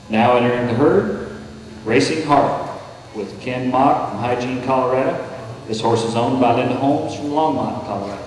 Now entering the herd, Racing Heart with Ken Mock from Hygiene, Colorado. This horse is owned by Linda Holmes from Longmont, Colorado.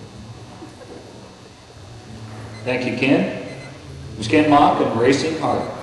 Thank you, Ken. It was Ken Mock and Racing Heart.